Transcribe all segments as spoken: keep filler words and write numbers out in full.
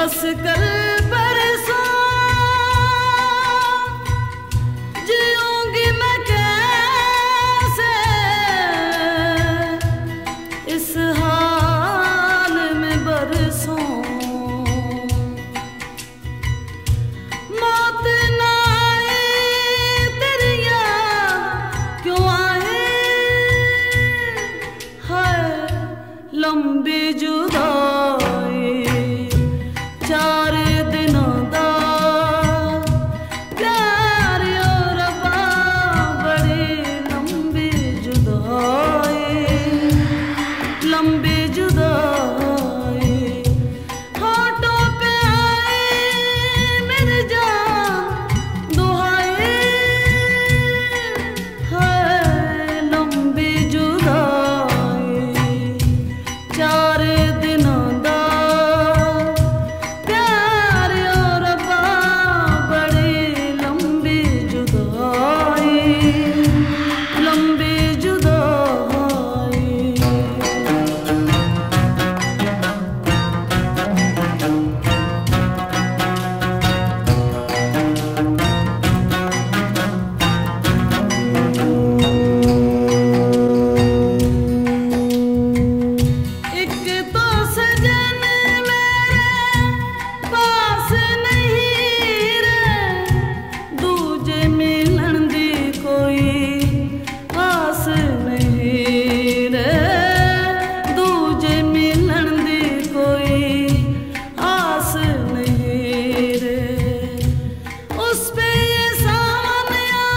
बस कल परसों जीऊंगी मैं कैसे इस हाल में बरसों मौत ना आए तेरी याद क्यों आए हाय लंबी जुदाई चार दिनों दा प्यार और रबा बड़ी लंबी जुदाई लंबी जुदाई होठों पे आए मेरी जान दुहाई है लंबी जुदाई चार दिनों दा प्यार और रबा बड़ी लंबी जुदाई लंबी जुदाई एक तो सजन मेरे पास नहीं रे दूजे मिलन दी कोई आस नहीं रे दूजे मिलन दी कोई आस नहीं रे उस पे ये सावन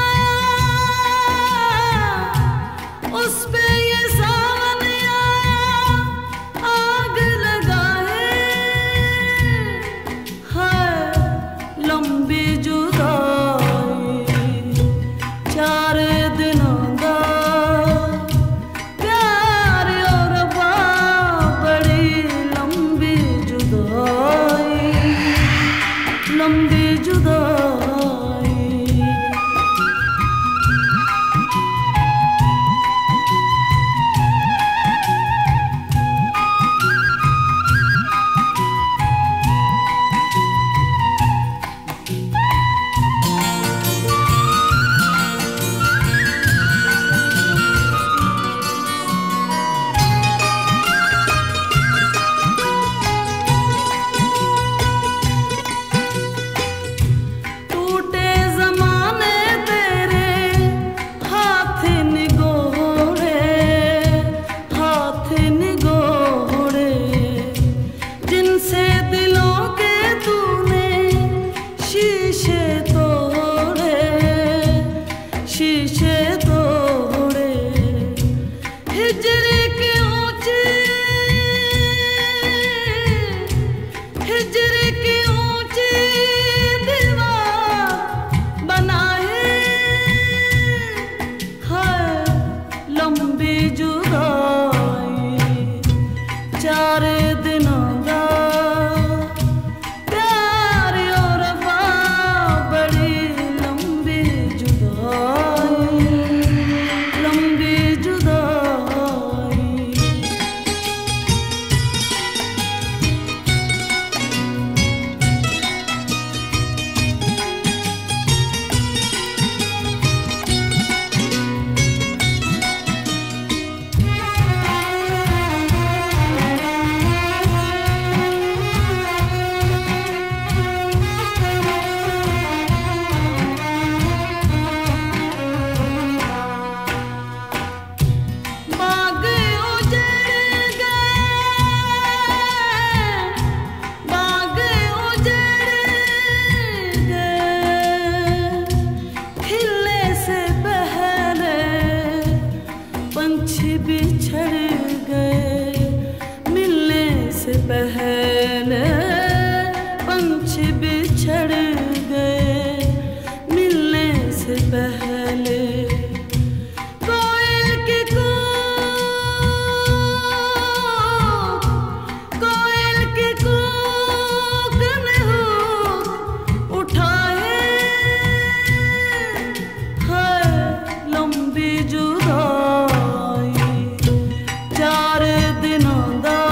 आया उस पे ये सावन आया आग लगाए है लंबी जुदाई चार दिनों दा प्यार और रबा बड़ी लंबी जुदाई लंबी जुदाई टूटे ज़माने तेरे हाथ निगोड़े हाथ निगोड़े जिनसे दिलों के तूने शीशे तोड़े शीशे तोड़े हिजर के ऊंचे हिजर के ऊंचे दीवार बनाए है लंबी जुदाई चार दिनों दा प्यार और रबा बड़ी लंबी जुदाई लंबी जुदाई बाग उजड़ गए बाग उजड़ गए खिलने से पहले पंछी बिछड़ गए मिलने से पहले पंछी बिछड़ गए मिलने से पहले कोयल की कूक कोयल की कूक ने हुक उठाए है लंबी जुदाई चार दिनों दा